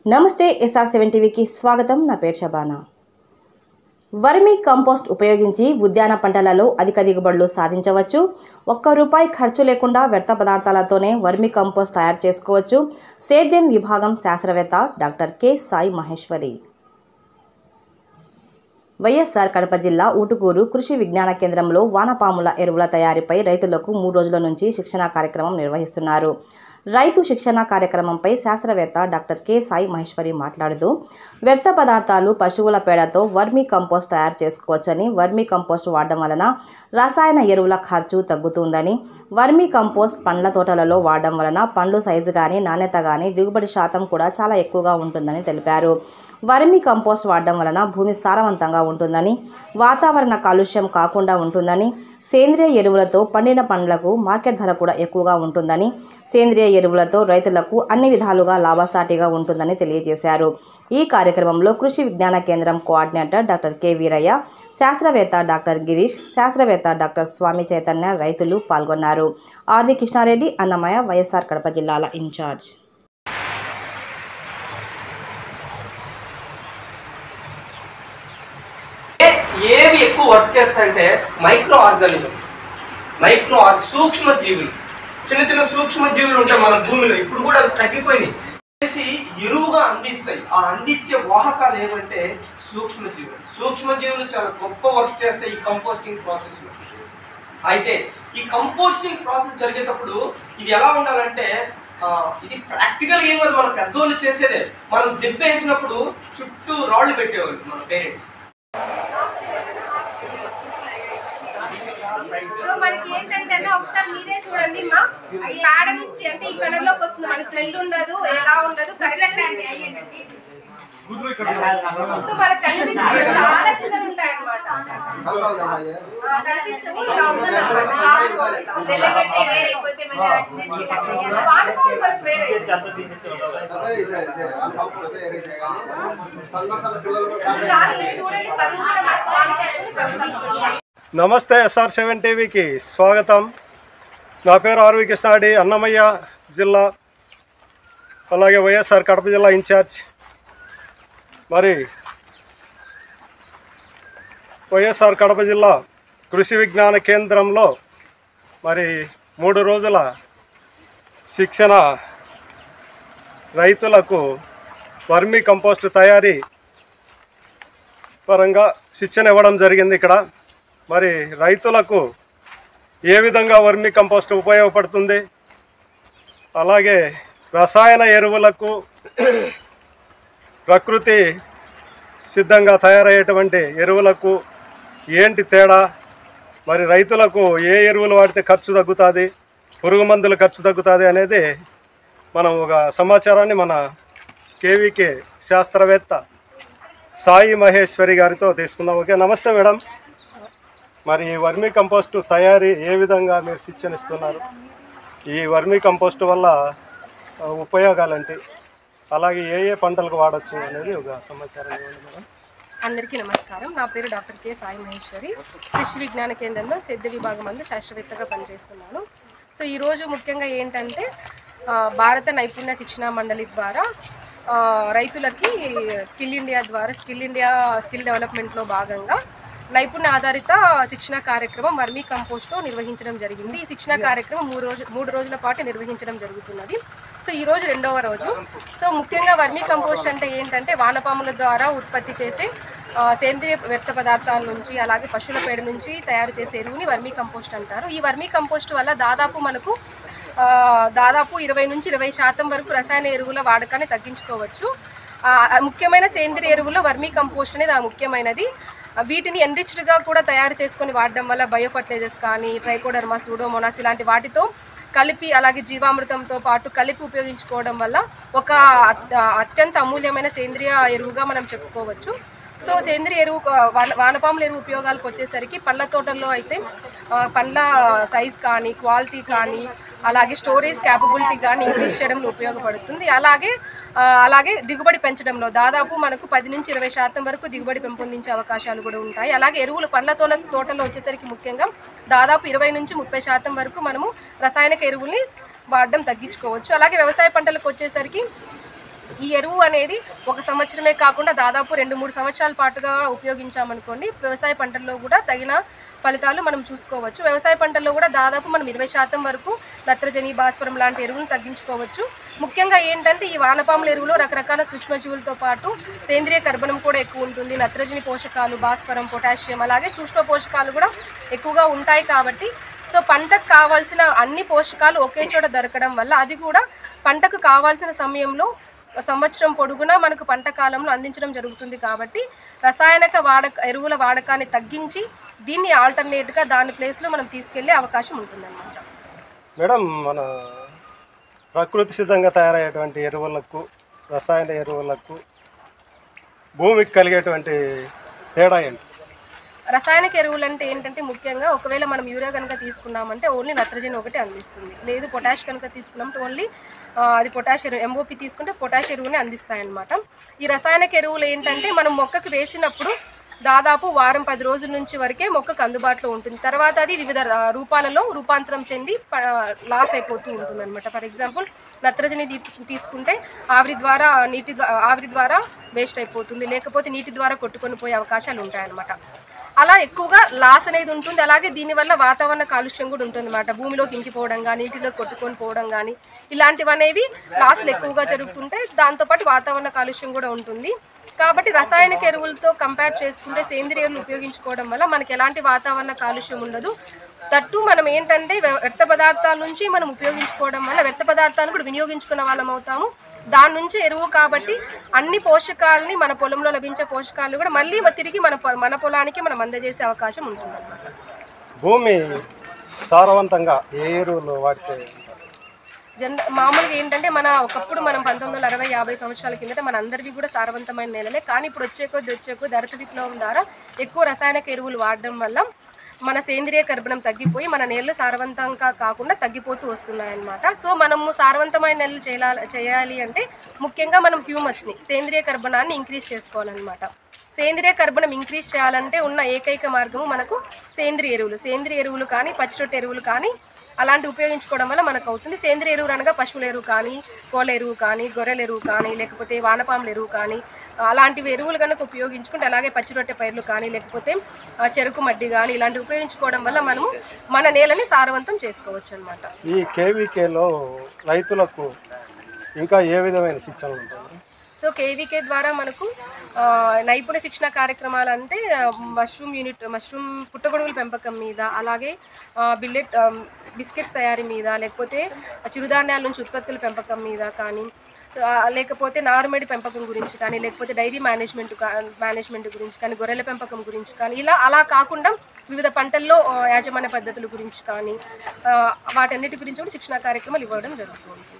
నమస్తే SR7 టీవీకి స్వాగతం. నా పేరు శబానా. వర్మీ కంపోస్ట్ ఉపయోగించి ఉద్యాన పంటలలో అధిక దిగుబడులు సాధించవచ్చు. ₹1 ఖర్చు లేకుండా వ్యర్థ పదార్థాలతోనే వర్మీ కంపోస్ట్ తయారు చేసుకోవచ్చు. సేద్యం విభాగం శాస్త్రవేత్త doctor K Sai Maheshwari. YSR Kadapa జిల్లా ఊటుకూరు కృషి విజ్ఞాన కేంద్రంలో వానపాముల ఎరువుల తయారీపై రైతులకు 3 రోజుల నుంచి శిక్షణా కార్యక్రమం నిర్వహిస్తున్నారు. రైతు శిక్షణ కార్యక్రమంపై శాస్త్రవేత్త డాక్టర్ కె సాయి మహేశ్వరి మాట్లాడుతూ, వ్యర్థ పదార్థాలు పశువుల పేడతో వర్మీ కంపోస్ట్ తయారు చేసుకోవచ్చని, వర్మీ కంపోస్ట్ వాడడం వలన రసాయన ఎరువుల ఖర్చు తగ్గుతుందని, వర్మీ కంపోస్ట్ పండ్ల తోటలలో వాడడం వలన పండ్లు సైజు కానీ నాణ్యత కానీ దిగుబడి శాతం కూడా చాలా ఎక్కువగా ఉంటుందని తెలిపారు. వర్మీ కంపోస్ట్ వాడడం వలన భూమి సారవంతంగా ఉంటుందని, వాతావరణ కాలుష్యం కాకుండా ఉంటుందని, సేంద్రియ ఎరువులతో పండిన పండ్లకు మార్కెట్ ధర కూడా ఎక్కువగా ఉంటుందని, సేంద్రియ ఎరువులతో రైతులకు అన్ని విధాలుగా లాభసాటిగా ఉంటుందని తెలియజేశారు. ఈ కార్యక్రమంలో కృషి విజ్ఞాన కేంద్రం కోఆర్డినేటర్ డాక్టర్ కె వీరయ్య, శాస్త్రవేత్త డాక్టర్ గిరీష్, శాస్త్రవేత్త డాక్టర్ స్వామి చైతన్య రైతులు పాల్గొన్నారు. ఆర్వి కృష్ణారెడ్డి, అన్నమయ్య, వైఎస్ఆర్ కడప జిల్లాల ఇన్ఛార్జ్. ఏవి ఎక్కువ వర్క్ చేస్తాయంటే మైక్రో ఆర్గానిజమ్స్, సూక్ష్మ జీవులు, చిన్న చిన్న సూక్ష్మ జీవులు ఉంటాయి మన భూమిలో. ఇప్పుడు కూడా అవి తగ్గిపోయినాయి. చేసి ఎరువుగా అందిస్తాయి. ఆ అందించే వాహకాలు ఏమంటే సూక్ష్మజీవులు చాలా గొప్ప వర్క్ చేస్తాయి ఈ కంపోస్టింగ్ ప్రాసెస్ లో. అయితే ఈ కంపోస్టింగ్ ప్రాసెస్ జరిగేటప్పుడు ఇది ఎలా ఉండాలంటే, ఇది ప్రాక్టికల్ ఏం కాదు, మన పెద్దోళ్ళు చేసేదే. మనం దెబ్బ వేసినప్పుడు చుట్టూ రాళ్ళు పెట్టేవాళ్ళు మన పేరెంట్స్. సో మనకి ఏంటంటే ఒకసారి మీరే చూడండి, మా పేడ నుంచి అంటే ఈ కలర్ లోకి వస్తుంది. మన స్మెల్ ఉండదు, ఎలా ఉండదు, కరెక్ట్ అండి. సో మనకు కనిపించే చాలా చిన్నగా ఉంటాయి అన్నమాట. కనిపించవు మనకు వేరే. చూడండి నమస్తే, SR7 టీవీకి స్వాగతం. నా పేరు ఆర్వి కృష్ణారెడ్డి, అన్నమయ్య జిల్లా, అలాగే వైఎస్ఆర్ కడప జిల్లా ఇన్ఛార్జ్. మరి వైఎస్ఆర్ కడప జిల్లా కృషి విజ్ఞాన కేంద్రంలో మరి 3 రోజుల శిక్షణ రైతులకు వర్మీ కంపోస్ట్ తయారీ పరంగా శిక్షణ ఇవ్వడం జరిగింది. ఇక్కడ మరి రైతులకు ఏ విధంగా వర్మీ కంపోస్ట్ ఉపయోగపడుతుంది, అలాగే రసాయన ఎరువులకు ప్రకృతి సిద్ధంగా తయారయ్యేటువంటి ఎరువులకు ఏంటి తేడా, మరి రైతులకు ఏ ఎరువులు వాడితే ఖర్చు తగ్గుతుంది, పురుగు మందుల ఖర్చు తగ్గుతుంది అనేది మనం ఒక సమాచారాన్ని మన కేవీకే శాస్త్రవేత్త సాయి మహేశ్వరి గారితో తీసుకుందాం. ఓకే, నమస్తే మేడం. మరి ఈ వర్మీ కంపోస్ట్ తయారీ ఏ విధంగా మీరు శిక్షణ ఇస్తున్నారు, ఈ వర్మీ కంపోస్ట్ వల్ల ఉపయోగాలంటే, అలాగే ఏ పంటలకు వాడచ్చు అనేది ఒక సమాచారం ఇవ్వండి మేడం. అందరికీ నమస్కారం. నా పేరు డాక్టర్ కె సాయి మహేశ్వరి. కృషి విజ్ఞాన కేంద్రంలో సేద్య విభాగం అందు శాస్త్రవేత్తగా పనిచేస్తున్నాను. సో ఈరోజు ముఖ్యంగా ఏంటంటే, భారత నైపుణ్య శిక్షణ మండలి ద్వారా రైతులకి స్కిల్ డెవలప్మెంట్లో భాగంగా నైపుణ్య ఆధారిత శిక్షణ కార్యక్రమం వర్మీ కంపోస్ట్లో నిర్వహించడం జరిగింది. ఈ శిక్షణ కార్యక్రమం 3 రోజుల పాటు నిర్వహించడం జరుగుతున్నది. సో ఈరోజు 2వ రోజు. సో ముఖ్యంగా వర్మీ కంపోస్ట్ అంటే ఏంటంటే, వానపాముల ద్వారా ఉత్పత్తి చేసే సేంద్రియ వ్యర్థ పదార్థాల నుంచి, అలాగే పశువుల పేడ నుంచి తయారు చేసే ఎరువుని వర్మీ కంపోస్ట్ అంటారు. ఈ వర్మీ కంపోస్ట్ వల్ల దాదాపు 20 నుంచి 20% వరకు రసాయన ఎరువుల వాడకాన్ని తగ్గించుకోవచ్చు. ముఖ్యమైన సేంద్రియ ఎరువుల్లో వర్మీ కంపోస్ట్ అనేది ముఖ్యమైనది. వీటిని ఎన్రిచ్డ్గా కూడా తయారు చేసుకొని వాడడం వల్ల బయో ఫర్టిలైజర్స్ కానీ, ట్రైకోడర్మా, సూడోమోనాస్ ఇలాంటి వాటితో కలిపి, అలాగే జీవామృతంతో పాటు కలిపి ఉపయోగించుకోవడం వల్ల ఒక అత్యంత అమూల్యమైన సేంద్రియ ఎరువుగా మనం చెప్పుకోవచ్చు. సో సేంద్రియ ఎరువు, వానపాముల ఎరువు ఉపయోగాలకు వచ్చేసరికి పండ్ల తోటల్లో అయితే పండ్ల సైజ్ కానీ, క్వాలిటీ కానీ, అలాగే స్టోరేజ్ క్యాపబిలిటీ కానీ ఇంక్రీజ్ చేయడంలో ఉపయోగపడుతుంది. అలాగే దిగుబడి పెంచడంలో దాదాపు మనకు 10 నుంచి 20% వరకు దిగుబడి పెంపొందించే అవకాశాలు కూడా ఉంటాయి. అలాగే ఎరువులు పండ్ల తోటలో వచ్చేసరికి ముఖ్యంగా దాదాపు 20 నుంచి 30% వరకు మనము రసాయనిక ఎరువుల్ని వాడడం తగ్గించుకోవచ్చు. అలాగే వ్యవసాయ పంటలకు వచ్చేసరికి ఈ ఎరువు అనేది ఒక సంవత్సరమే కాకుండా దాదాపు 2-3 సంవత్సరాల పాటుగా ఉపయోగించామనుకోండి, వ్యవసాయ పంటల్లో కూడా తగిన ఫలితాలు మనం చూసుకోవచ్చు. వ్యవసాయ పంటల్లో కూడా దాదాపు మనం 20% వరకు నత్రజని, భాస్వరం లాంటి ఎరువులను తగ్గించుకోవచ్చు. ముఖ్యంగా ఏంటంటే ఈ వానపాముల ఎరువులో రకరకాల సూక్ష్మజీవులతో పాటు సేంద్రియ కర్బనం కూడా ఎక్కువ ఉంటుంది. నత్రజని పోషకాలు, భాస్వరం, పొటాషియం, అలాగే సూక్ష్మ పోషకాలు కూడా ఎక్కువగా ఉంటాయి. కాబట్టి సో పంటకు కావాల్సిన అన్ని పోషకాలు ఒకే చోట దొరకడం వల్ల అది కూడా పంటకు కావాల్సిన సమయంలో సంవత్సరం పొడుగునా మనకు పంట కాలంలో అందించడం జరుగుతుంది. కాబట్టి రసాయనిక ఎరువుల వాడకాన్ని తగ్గించి దీన్ని ఆల్టర్నేట్గా దాని ప్లేస్లో మనం తీసుకెళ్లే అవకాశం ఉంటుందన్నమాట. మేడం, మన ప్రకృతి సిద్ధంగా తయారయ్యేటువంటి ఎరువులకు, రసాయన ఎరువులకు భూమికి కలిగేటువంటి తేడా ఏంటి? రసాయనిక ఎరువులు అంటే ఏంటంటే ముఖ్యంగా ఒకవేళ మనం యూరియా కనుక తీసుకున్నామంటే ఓన్లీ నత్రజని ఒకటి అందిస్తుంది. లేదు పొటాష్ కనుక తీసుకున్నామంటే ఓన్లీ అది పొటాష్ ఎరువు, ఎంఓపి తీసుకుంటే పొటాష్ ఎరువుని అందిస్తాయన్నమాట. ఈ రసాయనిక ఎరువులు ఏంటంటే మనం మొక్కకు వేసినప్పుడు దాదాపు వారం 10 రోజుల నుంచి వరకే మొక్కకు అందుబాటులో ఉంటుంది. తర్వాత అది వివిధ రూపాలలో రూపాంతరం చెంది లాస్ అయిపోతూ ఉంటుంది అనమాట. ఫర్ ఎగ్జాంపుల్ నత్రజని తీసుకుంటే ఆవిరి ద్వారా వేస్ట్ అయిపోతుంది, లేకపోతే నీటి ద్వారా కొట్టుకొని పోయే అవకాశాలు ఉంటాయన్నమాట. అలా ఎక్కువగా లాస్ అనేది ఉంటుంది. అలాగే దీనివల్ల వాతావరణ కాలుష్యం కూడా ఉంటుంది అన్నమాట. భూమిలోకి ఇంకిపోవడం కానీ, నీటిలో కొట్టుకొని పోవడం కానీ ఇలాంటివనేవి లాస్లు ఎక్కువగా జరుగుతుంటాయి. దాంతోపాటు వాతావరణ కాలుష్యం కూడా ఉంటుంది. కాబట్టి రసాయనిక ఎరువులతో కంపేర్ చేసుకుంటే సేంద్రియ ఎరువులు ఉపయోగించుకోవడం వల్ల మనకి ఎలాంటి వాతావరణ కాలుష్యం ఉండదు. తట్టు మనం ఏంటంటే వ్యర్థ పదార్థాల నుంచి మనం ఉపయోగించుకోవడం వల్ల వ్యర్థ పదార్థాలను కూడా వినియోగించుకున్న వాళ్ళం అవుతాము. దాని నుంచి ఎరువు కాబట్టి అన్ని పోషకాలని, మన పొలంలో లభించే పోషకాలు కూడా మళ్ళీ తిరిగి మన పొలానికి మనం అందజేసే అవకాశం ఉంటుందన్నమాట. భూమి సారవంతంగా ఏ ఎరువులు వాడితే? మామూలుగా ఏంటంటే ఒకప్పుడు మనం 1960-50 సంవత్సరాల కిందట మన అందరికీ కూడా సారవంతమైన నేలలే. కానీ ఇప్పుడు వచ్చే కొద్ది ధరత విప్లవం ద్వారా ఎక్కువ రసాయనిక ఎరువులు వాడడం వల్ల మన సేంద్రియ కర్బనం తగ్గిపోయి మన నేలలు సారవంతంగా కాకుండా తగ్గిపోతూ వస్తున్నాయన్నమాట. సో మనము సారవంతమైన నేలలు చేయాలి అంటే ముఖ్యంగా మనం హ్యూమస్ని, సేంద్రియ కర్బనాన్ని ఇంక్రీజ్ చేసుకోవాలన్నమాట. సేంద్రియ కర్బనం ఇంక్రీజ్ చేయాలంటే ఉన్న ఏకైక మార్గము మనకు సేంద్రియ ఎరువులు కానీ, పచ్చిరొట్టె ఎరువులు కానీ అలాంటి ఉపయోగించుకోవడం వల్ల మనకు అవుతుంది. సేంద్రియ ఎరువులు అనగా పశువుల ఎరువు కానీ, కోళ్ళ ఎరువు కానీ, గొర్రెల ఎరువు కానీ, లేకపోతే వానపాముల ఎరువు కానీ అలాంటివి ఎరువులు కనుక ఉపయోగించుకుంటే, అలాగే పచ్చిరొట్టె పైర్లు కానీ, లేకపోతే చెరుకు మడ్డి కానీ ఇలాంటివి ఉపయోగించుకోవడం వల్ల మనము మన నేలని సారవంతం చేసుకోవచ్చు అన్నమాట. ఈ కేవీకేలో రైతులకు ఇంకా ఏ విధమైన శిక్షణలు ఉంటాయి? సో కేవీకే ద్వారా మనకు నైపుణ్య శిక్షణ కార్యక్రమాలు అంటే మష్రూమ్ పుట్టగొడుగుల పెంపకం మీద, అలాగే బిస్కెట్స్ తయారీ మీద, లేకపోతే చిరుధాన్యాల నుంచి ఉత్పత్తుల పెంపకం మీద కానీ, లేకపోతే నారుమడి పెంపకం గురించి కానీ, లేకపోతే డైరీ మేనేజ్మెంట్ గురించి కానీ, గొర్రెల పెంపకం గురించి కానీ, అలా కాకుండా వివిధ పంటల్లో యాజమాన్య పద్ధతుల గురించి కానీ వాటన్నిటి గురించి కూడా శిక్షణ కార్యక్రమాలు ఇవ్వడం జరుగుతుంది.